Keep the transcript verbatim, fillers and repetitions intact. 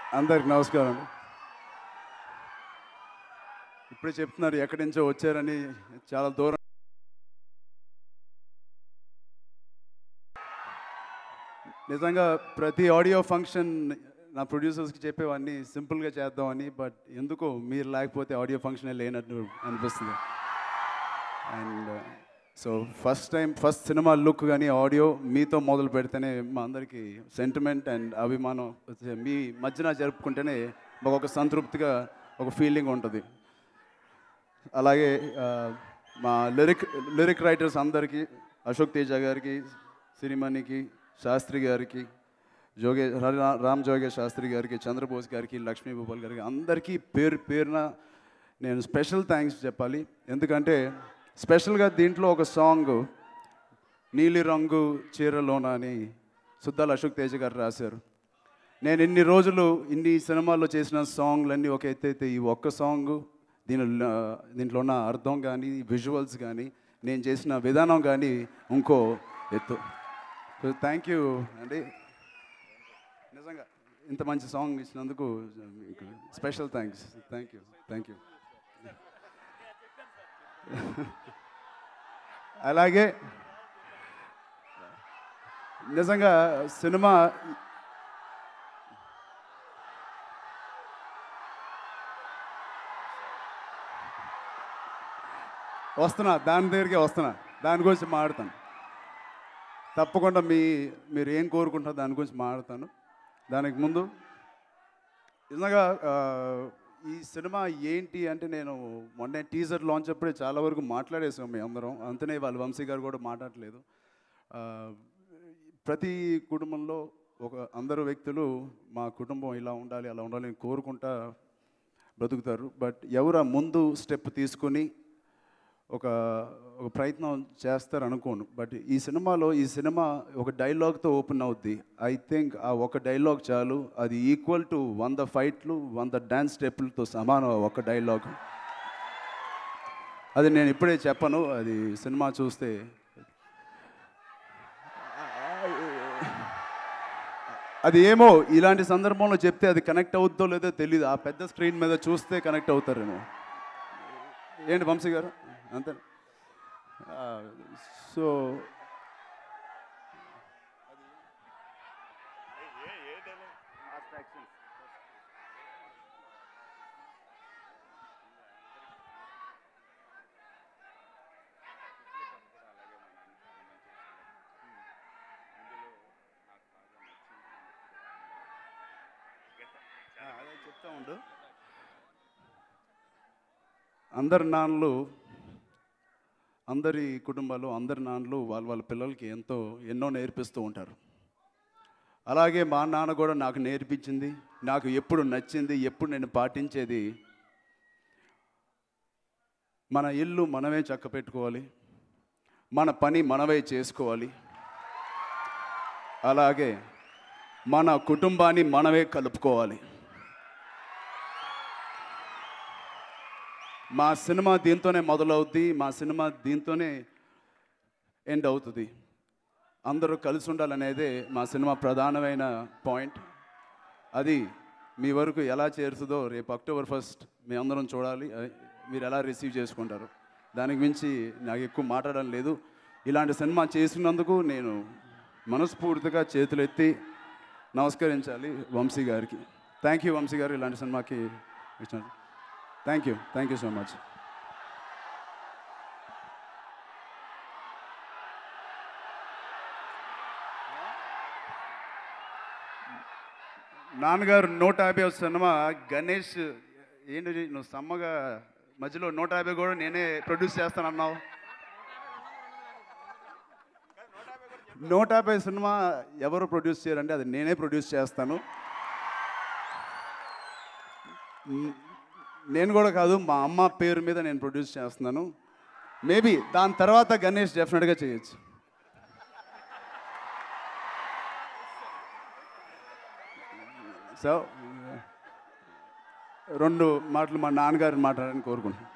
అందరికి నమస్కారం. ఇప్పుడే చెప్తున్నారు ఎక్కడి నుంచో వచ్చారని, చాలా దూరం. నిజంగా ప్రతి ఆడియో ఫంక్షన్ నా ప్రొడ్యూసర్స్కి చెప్పేవన్నీ సింపుల్గా చేద్దామని, బట్ ఎందుకో మీరు లేకపోతే ఆడియో ఫంక్షనే లేనట్టు అనిపిస్తుంది. And so first time first cinema look కానీ ఆడియో మీతో మొదలు పెడితేనే మా అందరికీ సెంటిమెంట్ అండ్ అభిమానం మీ మధ్యన జరుపుకుంటేనే మాకు ఒక సంతృప్తిగా ఒక ఫీలింగ్ ఉంటుంది. అలాగే మా లిరిక్ లిరిక్ రైటర్స్ అందరికీ, అశోక్ తేజ గారికి, సిరిమణికి, శాస్త్రి గారికి, జోగే రామ్ జోగే శాస్త్రి గారికి, చంద్రబోస్ గారికి, లక్ష్మీ భూపాల్ గారికి అందరికీ పేరు పేరున నేను స్పెషల్ థ్యాంక్స్ చెప్పాలి. ఎందుకంటే స్పెషల్గా దీంట్లో ఒక సాంగ్ నీలి రంగు చీరలోన అని సుద్దాల అశోక్ తేజ గారు రాశారు. నేను ఇన్ని రోజులు ఇన్ని సినిమాల్లో చేసిన సాంగ్లన్నీ ఒక ఎత్తు అయితే ఈ ఒక్క సాంగ్ దీని దీంట్లో ఉన్న అర్థం కానీ విజువల్స్ కానీ నేను చేసిన విధానం కానీ ఇంకో ఎత్తు. సో థ్యాంక్ యూ అండి, నిజంగా ఇంత మంచి సాంగ్ ఇచ్చినందుకు special thanks. Thank you thank you అలాగే నిజంగా సినిమా వస్తున్నా దాని దగ్గరికి వస్తున్నా దాని గురించి మాట్లాడతాను తప్పకుండా. మీ మీరు ఏం కోరుకుంటారో దాని గురించి మాట్లాడతాను. దానికి ముందు నిజంగా ఈ సినిమా ఏంటి అంటే, నేను మొన్న టీజర్ లాంచ్ అప్పుడే చాలా వరకు మాట్లాడేసాం మీ అందరం, అంతనే వాళ్ళు వంశీ గారు కూడా మాట్లాడలేదు. ప్రతి కుటుంబంలో ఒక అందరు వ్యక్తులు మా కుటుంబం ఇలా ఉండాలి అలా ఉండాలి అని కోరుకుంటా బ్రతుకుతారు. బట్ ఎవరు ఆ ముందు స్టెప్ తీసుకొని ఒక ఒక ప్రయత్నం చేస్తారు అనుకోను. బట్ ఈ సినిమాలో ఈ సినిమా ఒక డైలాగ్తో ఓపెన్ అవుద్ది. ఐ థింక్ ఆ ఒక డైలాగ్ చాలు, అది ఈక్వల్ టు వంద ఫైట్లు వంద డ్యాన్స్ స్టెప్పులతో సమానం ఒక డైలాగ్. అది నేను ఇప్పుడే చెప్పను, అది సినిమా చూస్తే. అది ఏమో ఇలాంటి సందర్భంలో చెప్తే అది కనెక్ట్ అవుద్దో లేదో తెలియదు, ఆ పెద్ద స్క్రీన్ మీద చూస్తే కనెక్ట్ అవుతారేమో. ఏంటి వంశీ గారు అంతే. సో అదే చెప్తా ఉండు. అందరి నాన్నలు, అందరి కుటుంబాలు, అందరి నాన్నలు వాళ్ళ వాళ్ళ పిల్లలకి ఎంతో ఎన్నో నేర్పిస్తూ ఉంటారు. అలాగే మా నాన్న కూడా నాకు నేర్పించింది, నాకు ఎప్పుడు నచ్చింది, ఎప్పుడు నేను పాటించేది, మన ఇల్లు మనమే చక్క పెట్టుకోవాలి, మన పని మనమే చేసుకోవాలి, అలాగే మన కుటుంబాన్ని మనమే కలుపుకోవాలి. మా సినిమా దీంతోనే మొదలవుద్ది, మా సినిమా దీంతోనే ఎండ్ అవుతుంది. అందరూ కలిసి ఉండాలనేదే మా సినిమా ప్రధానమైన పాయింట్. అది మీ వరకు ఎలా చేరుతుందో రేపు అక్టోబర్ ఫస్ట్ మీ అందరం చూడాలి, మీరు ఎలా రిసీవ్ చేసుకుంటారు. దానికి మించి నాకు ఎక్కువ మాట్లాడడం లేదు. ఇలాంటి సినిమా చేసినందుకు నేను మనస్ఫూర్తిగా చేతులెత్తి నమస్కరించాలి వంశీ గారికి. థ్యాంక్ యూ వంశీ గారు, ఇలాంటి సినిమాకి ఇచ్చాను. Thank you thank you so much. నాన్నగారు నూట యాభై సినిమా గణేష్, ఏంటి నువ్వు సమ్మగా మధ్యలో నూట యాభై కూడా నేనే ప్రొడ్యూస్ చేస్తానన్నావు. నూట యాభై సినిమా ఎవరు ప్రొడ్యూస్ చేయరంటే అది నేనే ప్రొడ్యూస్ చేస్తాను. నేను కూడా కాదు, మా అమ్మ పేరు మీద నేను ప్రొడ్యూస్ చేస్తున్నాను. మేబీ దాని తర్వాత గణేష్ డెఫినెట్గా చేయొచ్చు. సో రెండు మాటలు మా నాన్నగారిని మాట్లాడాలని కోరుకుంటున్నాను.